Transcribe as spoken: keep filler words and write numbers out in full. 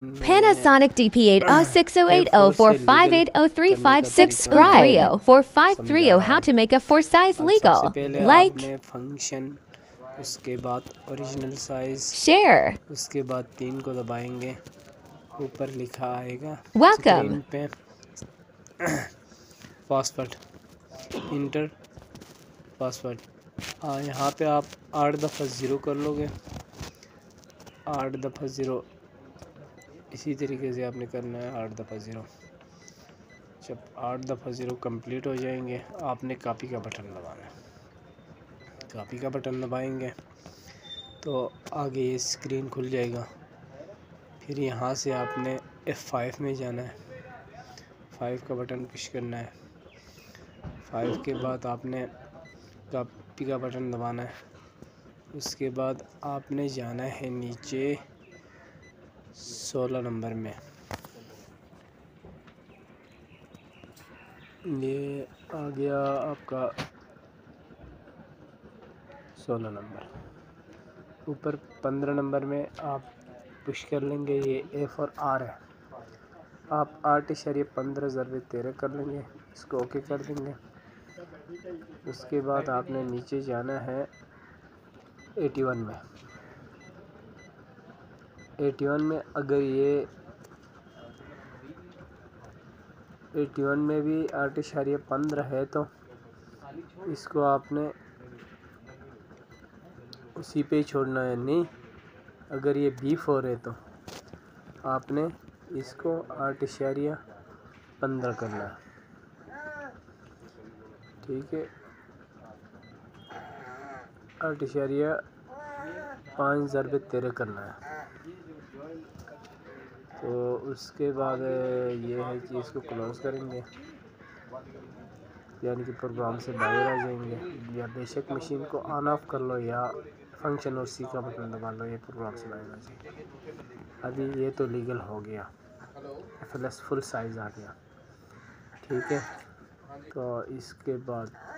Panasonic D P eight zero six zero eight zero four five eight zero three five six subscribe four five three zero how to make a four size legal like function, उसके बाद original size, share उसके बाद तीन को दबाएंगे, ऊपर लिखा आएगा welcome स्क्रीन पे पासवर्ड, इंटर पासवर्ड। हाँ, यहाँ पे आप आठ दफ़ा ज़ीरो कर लोगे, आठ दफ़ा ज़ीरो इसी तरीके से आपने करना है, आठ दफ़ा ज़ीरो। जब आठ दफ़ा ज़ीरो कंप्लीट हो जाएंगे, आपने कॉपी का बटन दबाना है। कॉपी का बटन दबाएंगे तो आगे ये स्क्रीन खुल जाएगा। फिर यहाँ से आपने एफ फाइव में जाना है, फाइव का बटन पुश करना है। फाइव के बाद आपने कॉपी का बटन दबाना है। उसके बाद आपने जाना है नीचे सोलह नंबर में, ये आ गया आपका सोलह नंबर। ऊपर पंद्रह नंबर में आप पुश कर लेंगे, ये ए फॉर आर है। आप आठ इशारे पंद्रह ज़रबे तेरह कर लेंगे, इसको ओके कर देंगे। उसके बाद आपने नीचे जाना है एटी वन में। एटी वन में अगर ये एटी वन में भी आठ इशारे पंद्रह है तो इसको आपने उसी पे ही छोड़ना है। नहीं, अगर ये बी फोर है तो आपने इसको आठ इशारिया पंद्रह करना है। ठीक है, आठ इशारिया पाँच ज़रबे तेरह करना है। तो उसके बाद ये है कि इसको क्लोज करेंगे, यानी कि प्रोग्राम से बाहर आ जाएंगे। या बेशक मशीन को ऑन ऑफ कर लो या फंक्शन और सी का बटन दबा लो, ये प्रोग्राम से बाहर आ जाएंगे। अभी ये तो लीगल हो गया, F L S full size आ गया। ठीक है, तो इसके बाद